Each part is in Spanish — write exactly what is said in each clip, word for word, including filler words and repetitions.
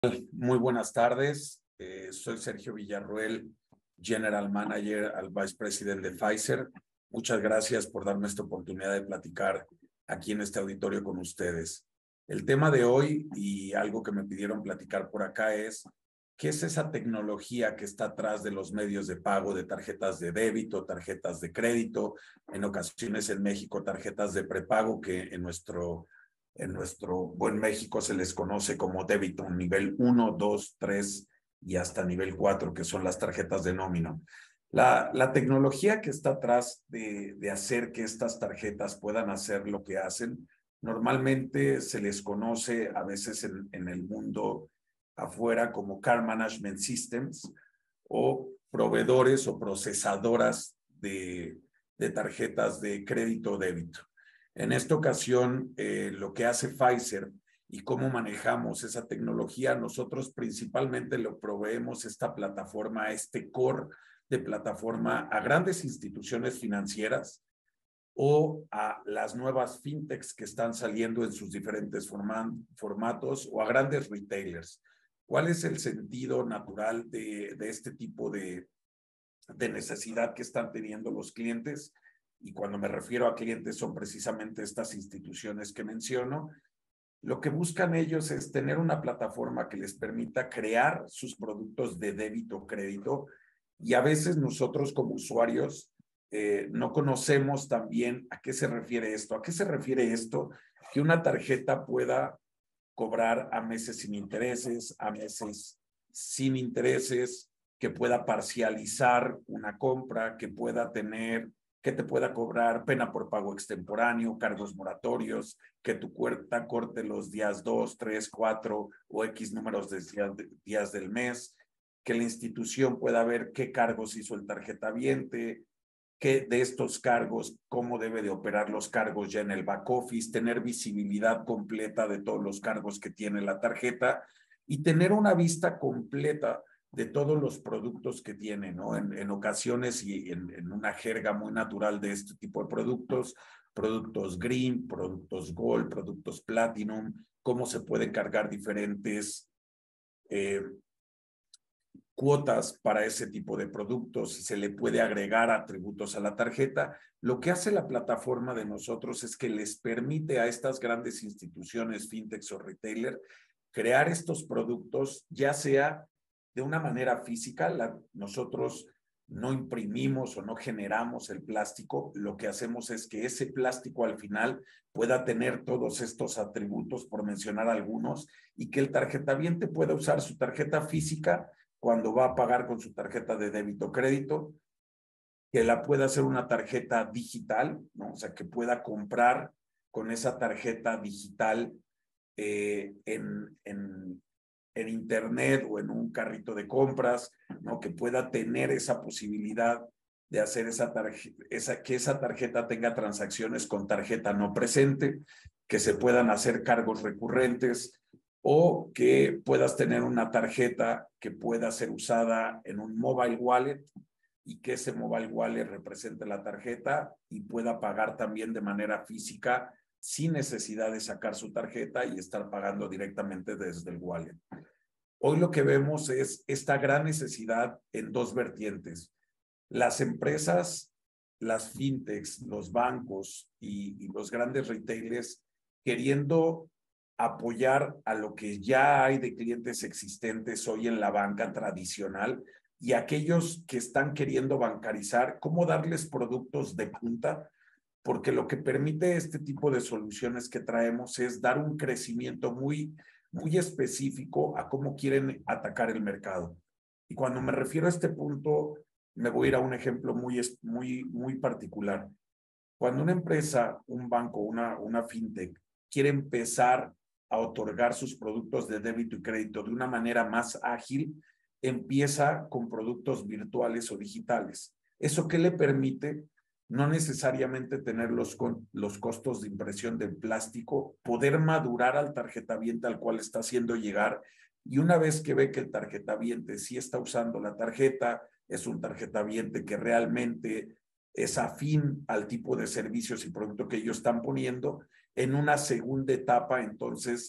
Muy buenas tardes. Eh, soy Sergio Villarroel, General Manager al Vice President de Pfizer. Muchas gracias por darme esta oportunidad de platicar aquí en este auditorio con ustedes. El tema de hoy y algo que me pidieron platicar por acá es ¿qué es esa tecnología que está atrás de los medios de pago de tarjetas de débito, tarjetas de crédito, en ocasiones en México tarjetas de prepago que en nuestro En nuestro buen México se les conoce como débito nivel uno, dos, tres y hasta nivel cuatro, que son las tarjetas de nómina. La, la tecnología que está atrás de, de hacer que estas tarjetas puedan hacer lo que hacen, normalmente se les conoce a veces en, en el mundo afuera como Card Management Systems o proveedores o procesadoras de, de tarjetas de crédito o débito. En esta ocasión, eh, lo que hace Pfizer y cómo manejamos esa tecnología, nosotros principalmente lo proveemos esta plataforma, este core de plataforma a grandes instituciones financieras o a las nuevas fintechs que están saliendo en sus diferentes forma, formatos o a grandes retailers. ¿Cuál es el sentido natural de, de este tipo de, de necesidad que están teniendo los clientes? Y cuando me refiero a clientes son precisamente estas instituciones que menciono. Lo que buscan ellos es tener una plataforma que les permita crear sus productos de débito o crédito y a veces nosotros como usuarios eh, no conocemos también a qué se refiere esto. ¿A qué se refiere esto? Que una tarjeta pueda cobrar a meses sin intereses, a meses sin intereses, que pueda parcializar una compra, que pueda tener, que te pueda cobrar pena por pago extemporáneo, cargos moratorios, que tu cuenta corte los días dos, tres, cuatro o X números de días, de días del mes, que la institución pueda ver qué cargos hizo el tarjetaviente, qué de estos cargos, cómo debe de operar los cargos ya en el back office, tener visibilidad completa de todos los cargos que tiene la tarjeta y tener una vista completa de todos los productos que tiene, ¿no? En, en ocasiones y en, en una jerga muy natural de este tipo de productos, productos green, productos gold, productos platinum, cómo se pueden cargar diferentes eh, cuotas para ese tipo de productos, si se le puede agregar atributos a la tarjeta. Lo que hace la plataforma de nosotros es que les permite a estas grandes instituciones, fintechs o retailer, crear estos productos, ya sea de una manera física, la, nosotros no imprimimos o no generamos el plástico, lo que hacemos es que ese plástico al final pueda tener todos estos atributos, por mencionar algunos, y que el tarjetaviente pueda usar su tarjeta física cuando va a pagar con su tarjeta de débito o crédito, que la pueda hacer una tarjeta digital, ¿no? O sea, que pueda comprar con esa tarjeta digital eh, en, en, en internet o en un carrito de compras, ¿no? Que pueda tener esa posibilidad de hacer esa tarjeta, esa, que esa tarjeta tenga transacciones con tarjeta no presente, que se puedan hacer cargos recurrentes, o que puedas tener una tarjeta que pueda ser usada en un mobile wallet y que ese mobile wallet represente la tarjeta y pueda pagar también de manera física sin necesidad de sacar su tarjeta y estar pagando directamente desde el wallet. Hoy lo que vemos es esta gran necesidad en dos vertientes. Las empresas, las fintechs, los bancos y, y los grandes retailers queriendo apoyar a lo que ya hay de clientes existentes hoy en la banca tradicional y aquellos que están queriendo bancarizar, cómo darles productos de punta, porque lo que permite este tipo de soluciones que traemos es dar un crecimiento muy, muy específico a cómo quieren atacar el mercado. Y cuando me refiero a este punto, me voy a ir a un ejemplo muy, muy, muy particular. Cuando una empresa, un banco, una, una fintech, quiere empezar a otorgar sus productos de débito y crédito de una manera más ágil, empieza con productos virtuales o digitales. ¿Eso qué le permite? No necesariamente tener los, los costos de impresión del plástico, poder madurar al tarjetaviente al cual está haciendo llegar, y una vez que ve que el tarjetaviente sí está usando la tarjeta, es un tarjetaviente que realmente es afín al tipo de servicios y producto que ellos están poniendo, en una segunda etapa, entonces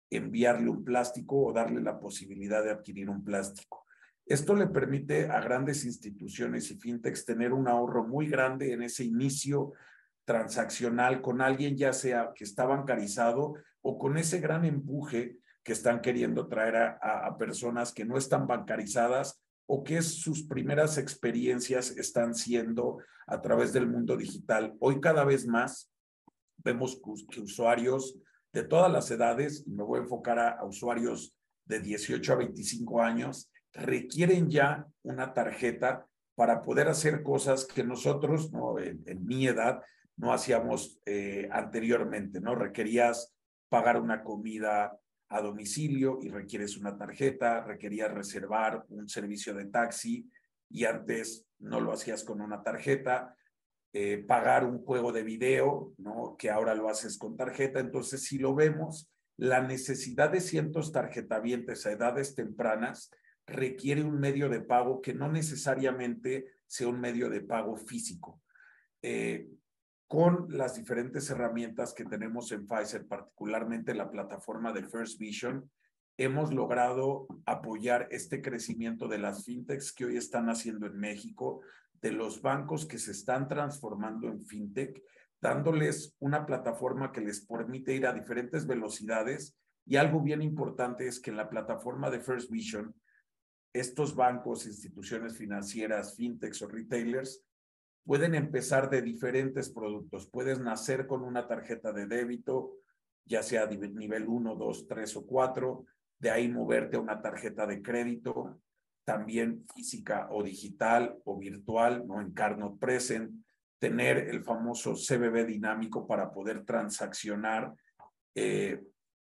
enviarle un plástico o darle la posibilidad de adquirir un plástico. Esto le permite a grandes instituciones y fintechs tener un ahorro muy grande en ese inicio transaccional con alguien, ya sea que está bancarizado o con ese gran empuje que están queriendo traer a, a, a personas que no están bancarizadas o que sus primeras experiencias están siendo a través del mundo digital. Hoy cada vez más vemos que usuarios de todas las edades, y me voy a enfocar a, a usuarios de dieciocho a veinticinco años, requieren ya una tarjeta para poder hacer cosas que nosotros, ¿no? en, en mi edad, no hacíamos eh, anteriormente, ¿no? Requerías pagar una comida a domicilio y requieres una tarjeta, requerías reservar un servicio de taxi y antes no lo hacías con una tarjeta, eh, pagar un juego de video, ¿no? Que ahora lo haces con tarjeta. Entonces, si lo vemos, la necesidad de cientos tarjetavientes a edades tempranas requiere un medio de pago que no necesariamente sea un medio de pago físico. Eh, con las diferentes herramientas que tenemos en Fiserv, particularmente la plataforma de First Vision, hemos logrado apoyar este crecimiento de las fintechs que hoy están haciendo en México, de los bancos que se están transformando en fintech, dándoles una plataforma que les permite ir a diferentes velocidades. Y algo bien importante es que en la plataforma de First Vision, estos bancos, instituciones financieras, fintechs o retailers pueden empezar de diferentes productos. Puedes nacer con una tarjeta de débito, ya sea de nivel uno, dos, tres o cuatro, de ahí moverte a una tarjeta de crédito, también física o digital o virtual, ¿no? En Card Not Present, tener el famoso C B B dinámico para poder transaccionar eh,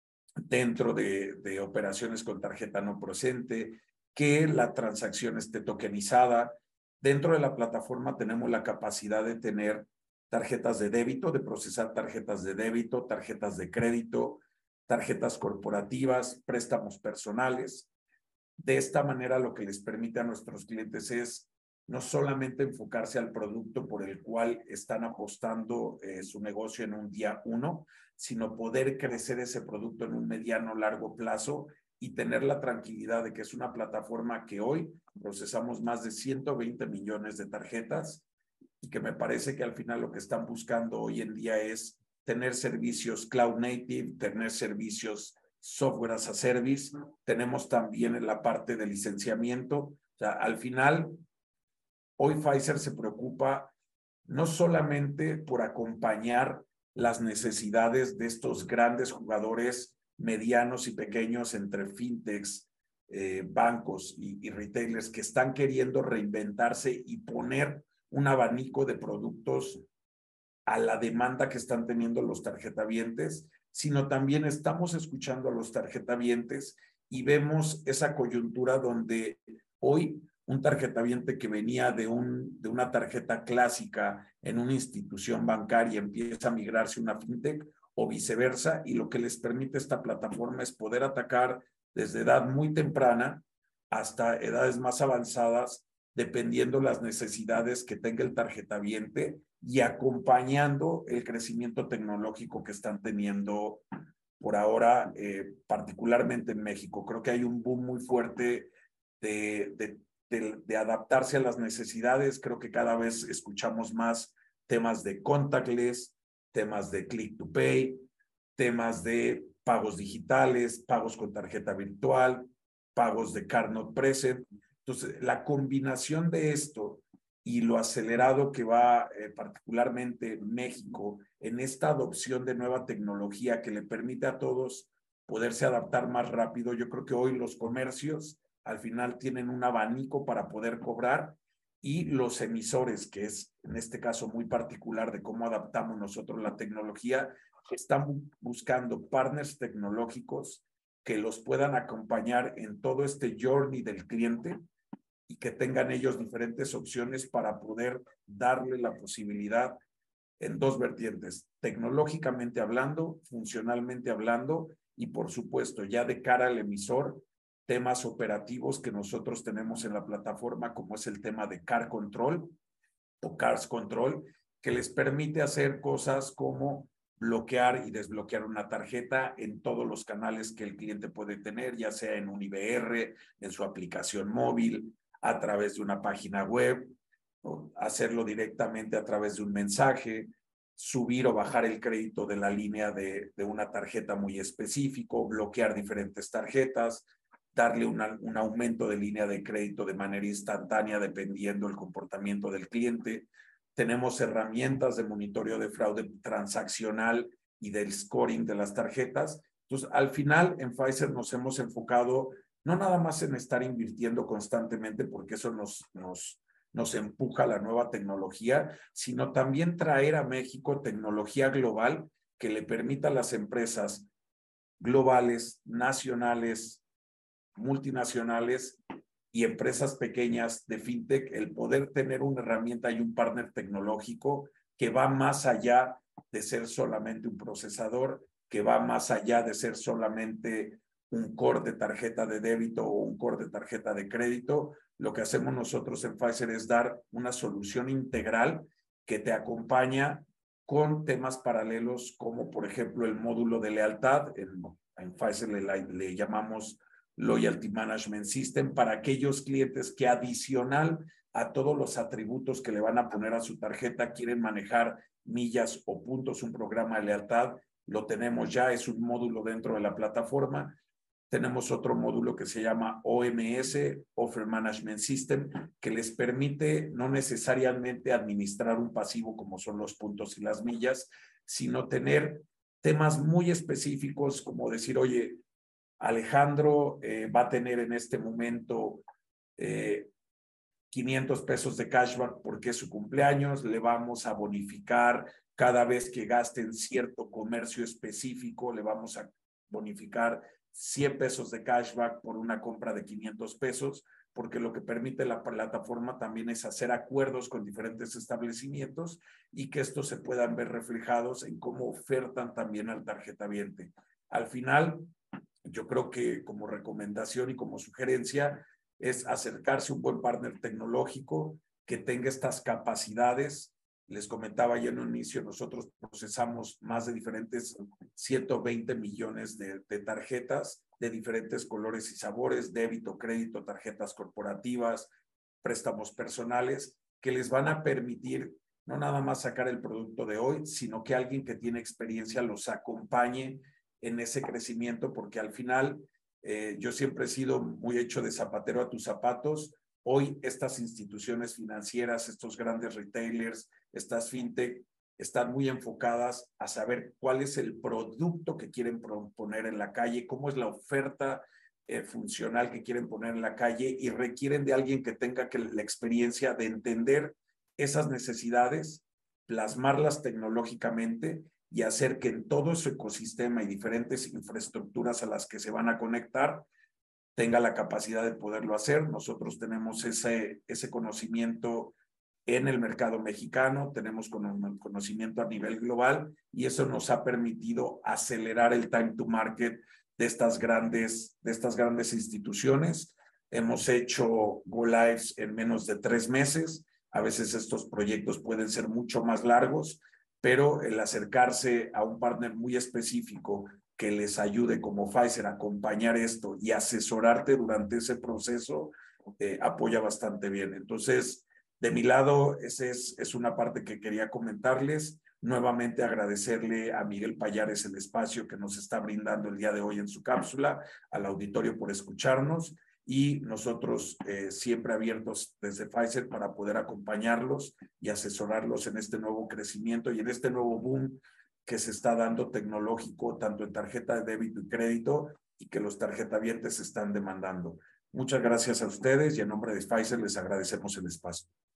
dentro de, de operaciones con tarjeta no presente, que la transacción esté tokenizada. Dentro de la plataforma tenemos la capacidad de tener tarjetas de débito, de procesar tarjetas de débito, tarjetas de crédito, tarjetas corporativas, préstamos personales. De esta manera, lo que les permite a nuestros clientes es no solamente enfocarse al producto por el cual están apostando eh, su negocio en un día uno, sino poder crecer ese producto en un mediano largo plazo y tener la tranquilidad de que es una plataforma que hoy procesamos más de ciento veinte millones de tarjetas y que me parece que al final lo que están buscando hoy en día es tener servicios cloud native, tener servicios software as a service. Tenemos también en la parte de licenciamiento. O sea, al final, hoy Fiserv se preocupa no solamente por acompañar las necesidades de estos grandes jugadores medianos y pequeños entre fintechs, eh, bancos y, y retailers que están queriendo reinventarse y poner un abanico de productos a la demanda que están teniendo los tarjetavientes, sino también estamos escuchando a los tarjetavientes y vemos esa coyuntura donde hoy un tarjetaviente que venía de, un, de una tarjeta clásica en una institución bancaria empieza a migrarse a una fintech o viceversa, y lo que les permite esta plataforma es poder atacar desde edad muy temprana hasta edades más avanzadas, dependiendo las necesidades que tenga el tarjetaviente y acompañando el crecimiento tecnológico que están teniendo por ahora, eh, particularmente en México. Creo que hay un boom muy fuerte de, de, de, de adaptarse a las necesidades. Creo que cada vez escuchamos más temas de contactless, temas de click to pay, temas de pagos digitales, pagos con tarjeta virtual, pagos de Card Not Present. Entonces, la combinación de esto y lo acelerado que va eh, particularmente México en esta adopción de nueva tecnología que le permite a todos poderse adaptar más rápido. Yo creo que hoy los comercios al final tienen un abanico para poder cobrar, y los emisores, que es en este caso muy particular de cómo adaptamos nosotros la tecnología, están buscando partners tecnológicos que los puedan acompañar en todo este journey del cliente y que tengan ellos diferentes opciones para poder darle la posibilidad en dos vertientes, tecnológicamente hablando, funcionalmente hablando, y por supuesto ya de cara al emisor, temas operativos que nosotros tenemos en la plataforma, como es el tema de Car Control o Cars Control, que les permite hacer cosas como bloquear y desbloquear una tarjeta en todos los canales que el cliente puede tener, ya sea en un I V R, en su aplicación móvil, a través de una página web, ¿no? Hacerlo directamente a través de un mensaje, subir o bajar el crédito de la línea de, de una tarjeta muy específico, bloquear diferentes tarjetas, darle una, un aumento de línea de crédito de manera instantánea dependiendo del comportamiento del cliente. Tenemos herramientas de monitoreo de fraude transaccional y del scoring de las tarjetas. Entonces, al final, en Fiserv nos hemos enfocado no nada más en estar invirtiendo constantemente, porque eso nos, nos, nos empuja a la nueva tecnología, sino también traer a México tecnología global que le permita a las empresas globales, nacionales, multinacionales y empresas pequeñas de fintech el poder tener una herramienta y un partner tecnológico que va más allá de ser solamente un procesador, que va más allá de ser solamente un core de tarjeta de débito o un core de tarjeta de crédito. Lo que hacemos nosotros en Fiserv es dar una solución integral que te acompaña con temas paralelos como, por ejemplo, el módulo de lealtad. En, en Fiserv le, le llamamos Loyalty Management System para aquellos clientes que adicional a todos los atributos que le van a poner a su tarjeta quieren manejar millas o puntos, un programa de lealtad. Lo tenemos ya, es un módulo dentro de la plataforma. Tenemos otro módulo que se llama O M S, Offer Management System, que les permite no necesariamente administrar un pasivo como son los puntos y las millas, sino tener temas muy específicos como decir, oye, Alejandro eh, va a tener en este momento eh, quinientos pesos de cashback porque es su cumpleaños, le vamos a bonificar cada vez que gaste en cierto comercio específico, le vamos a bonificar cien pesos de cashback por una compra de quinientos pesos, porque lo que permite la plataforma también es hacer acuerdos con diferentes establecimientos y que estos se puedan ver reflejados en cómo ofertan también al tarjetaviente. Al final, yo creo que como recomendación y como sugerencia es acercarse a un buen partner tecnológico que tenga estas capacidades. Les comentaba ya en un inicio, nosotros procesamos más de diferentes ciento veinte millones de, de tarjetas de diferentes colores y sabores, débito, crédito, tarjetas corporativas, préstamos personales, que les van a permitir no nada más sacar el producto de hoy, sino que alguien que tiene experiencia los acompañe en ese crecimiento, porque al final eh, yo siempre he sido muy hecho de zapatero a tus zapatos. Hoy estas instituciones financieras, estos grandes retailers, estas fintech, están muy enfocadas a saber cuál es el producto que quieren poner en la calle, cómo es la oferta eh, funcional que quieren poner en la calle y requieren de alguien que tenga que, la experiencia de entender esas necesidades, plasmarlas tecnológicamente y hacer que en todo su ecosistema y diferentes infraestructuras a las que se van a conectar tenga la capacidad de poderlo hacer. Nosotros tenemos ese, ese conocimiento en el mercado mexicano, tenemos conocimiento a nivel global y eso nos ha permitido acelerar el time to market de estas grandes, de estas grandes instituciones. Hemos hecho go lives en menos de tres meses. A veces estos proyectos pueden ser mucho más largos, pero el acercarse a un partner muy específico que les ayude como Fiserv a acompañar esto y asesorarte durante ese proceso, eh, apoya bastante bien. Entonces, de mi lado, esa es, es una parte que quería comentarles. Nuevamente agradecerle a Miguel Payares el espacio que nos está brindando el día de hoy en su cápsula, al auditorio por escucharnos y nosotros eh, siempre abiertos desde Fiserv para poder acompañarlos y asesorarlos en este nuevo crecimiento y en este nuevo boom que se está dando tecnológico tanto en tarjeta de débito y crédito y que los tarjetavientes están demandando. Muchas gracias a ustedes y en nombre de Fiserv les agradecemos el espacio.